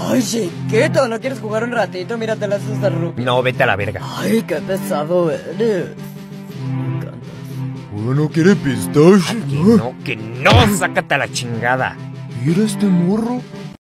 Ay, chiquito, ¿no quieres jugar un ratito? Mírate las estas rupias. No, vete a la verga. Ay, qué pesado eres. Me encantas. ¿Uno quiere pistache? Que no, sácate a la chingada. Mira este morro.